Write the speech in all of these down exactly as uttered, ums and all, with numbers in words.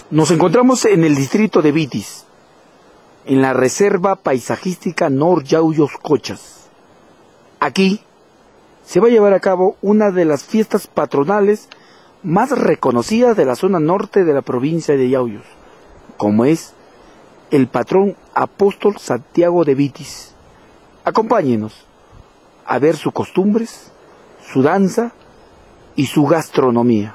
Nos encontramos en el distrito de Vitis, en la reserva paisajística Nor Yauyos Cochas. Aquí se va a llevar a cabo una de las fiestas patronales más reconocidas de la zona norte de la provincia de Yauyos, como es el patrón apóstol Santiago de Vitis. Acompáñenos a ver sus costumbres, su danza y su gastronomía.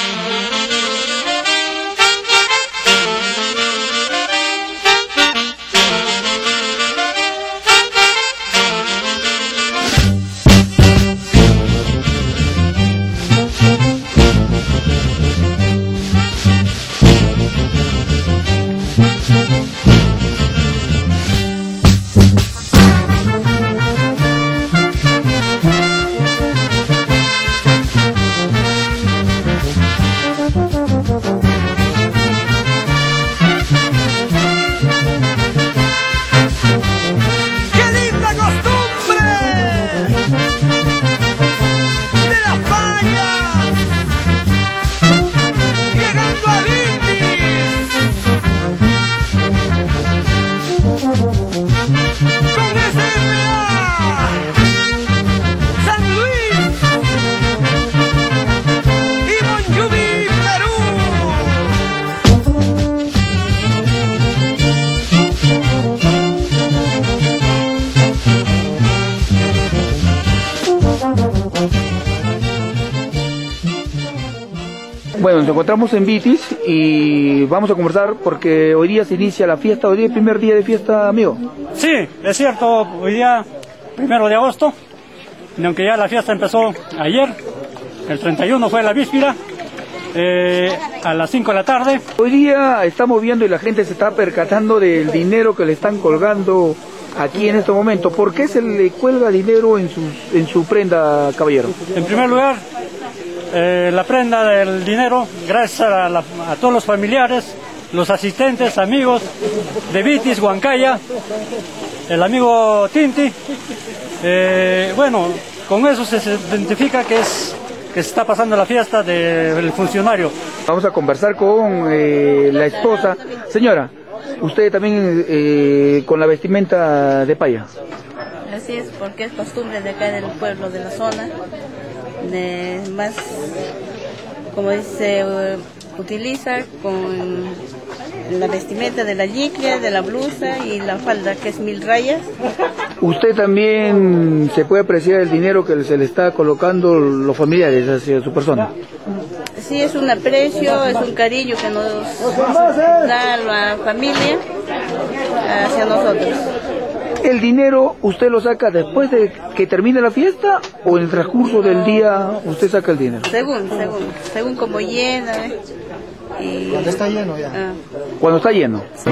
Bueno, nos encontramos en Vitis y vamos a conversar porque hoy día se inicia la fiesta. ¿Hoy día es el primer día de fiesta, amigo? Sí, es cierto, hoy día, primero de agosto, y aunque ya la fiesta empezó ayer, el treinta y uno fue la víspera, eh, a las cinco de la tarde. Hoy día estamos viendo y la gente se está percatando del dinero que le están colgando aquí en este momento. ¿Por qué se le cuelga dinero en su, en su prenda, caballero? En primer lugar, Eh, la prenda del dinero, gracias a, la, a todos los familiares, los asistentes, amigos de Vitis, Huancaya, el amigo Tinti. Eh, bueno, con eso se identifica que es que se está pasando la fiesta del funcionario. Vamos a conversar con eh, la esposa. Señora, usted también eh, con la vestimenta de paya. Así es, porque es costumbre de acá del pueblo, de la zona. De más, como dice, uh, utiliza con la vestimenta de la yiclia, de la blusa y la falda, que es mil rayas. ¿Usted también se puede apreciar el dinero que se le está colocando los familiares hacia su persona? Sí, es un aprecio, es un cariño que nos da la familia hacia nosotros. ¿El dinero usted lo saca después de que termine la fiesta o en el transcurso del día usted saca el dinero? Según, según, según como llena. ¿eh? Y... Cuando está lleno ya. Ah. Cuando está lleno. Sí.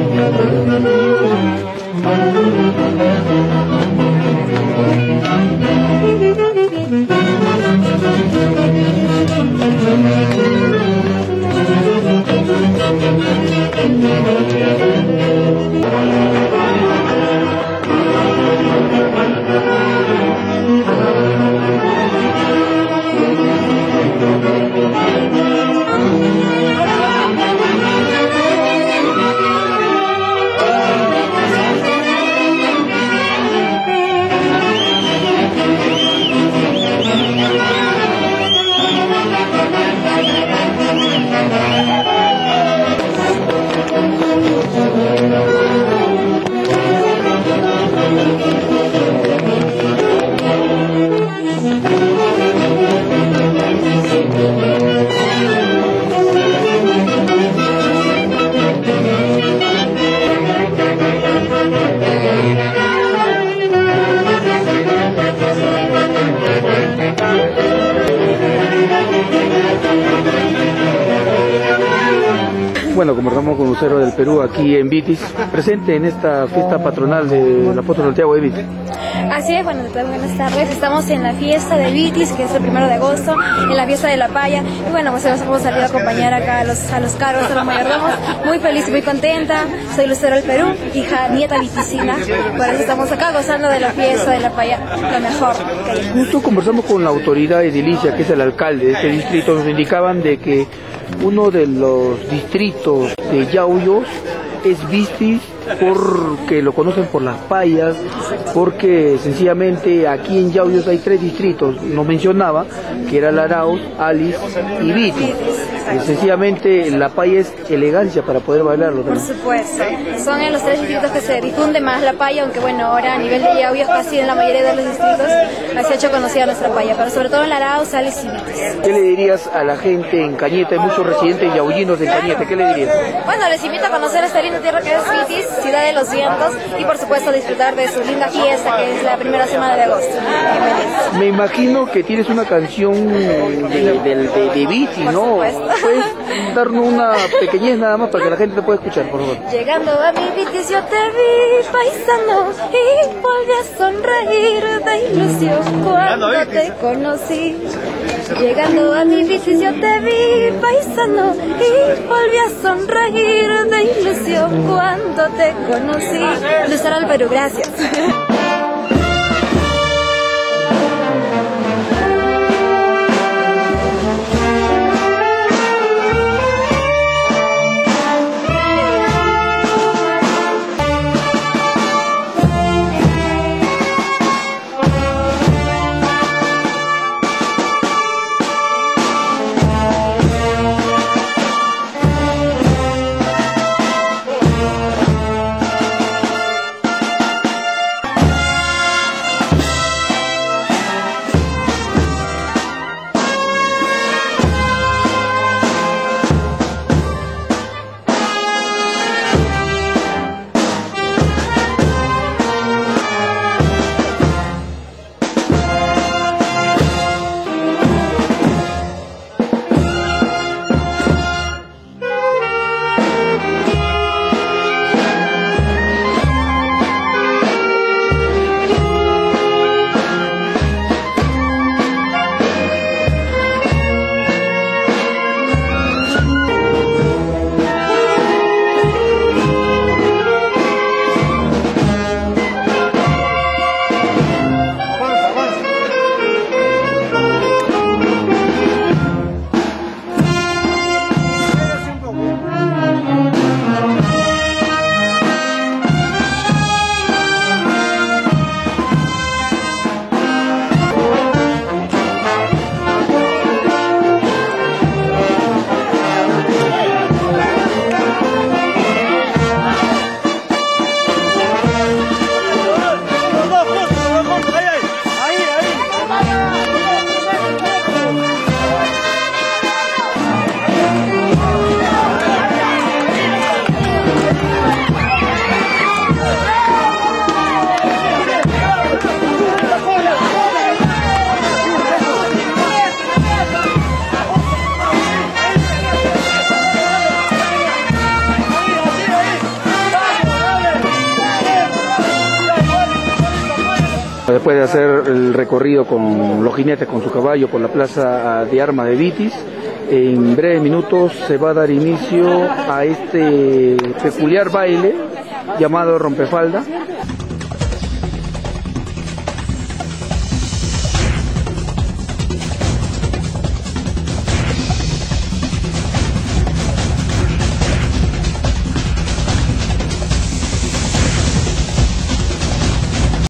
Bueno, conversamos con Lucero del Perú aquí en Vitis, presente en esta fiesta patronal del apóstol Santiago de Vitis. Así es, bueno, buenas tardes. Estamos en la fiesta de Vitis, que es el primero de agosto, en la fiesta de la paya. Y bueno, pues nos hemos salido a acompañar acá a los, a los cargos, a los mayordomos. Muy feliz, muy contenta. Soy Lucero del Perú, hija, nieta viticina. Por eso estamos acá gozando de la fiesta de la paya, lo mejor que hay. Justo conversamos con la autoridad edilicia, que es el alcalde de este distrito. Nos indicaban de que uno de los distritos de Yauyos es Vitis, porque lo conocen por las payas, porque sencillamente aquí en Yauyos hay tres distritos, nos mencionaba, que era Laraos, Alis y Vitis. Eh, sencillamente la paya es elegancia para poder bailarlo Por también. supuesto, son en los tres distritos que se difunde más la paya, aunque bueno, ahora a nivel de Yauyos casi en la mayoría de los distritos se ha hecho conocida nuestra paya, pero sobre todo en Laraos, Alis y Vitis. ¿Qué le dirías a la gente en Cañete? Hay muchos residentes yaullinos de Cañete, ¿qué le dirías? Bueno, les invito a conocer esta linda tierra que es Vitis, ciudad de los vientos, y por supuesto disfrutar de su linda fiesta que es la primera semana de agosto. Bienvenidos. Me imagino que tienes una canción de, de, de, de, de Vitis, Por ¿no? supuesto. ¿Puedes darnos una pequeñez nada más para que la gente te pueda escuchar, por favor? Llegando a mi Vitis yo te vi, paisano, y volví a sonreír de ilusión cuando te conocí. Llegando a mi Vitis yo te vi, paisano, y volví a sonreír de ilusión cuando te conocí. Luis Aral Perú, gracias. Después de hacer el recorrido con los jinetes con su caballo por la plaza de armas de Vitis, en breves minutos se va a dar inicio a este peculiar baile llamado rompefalda,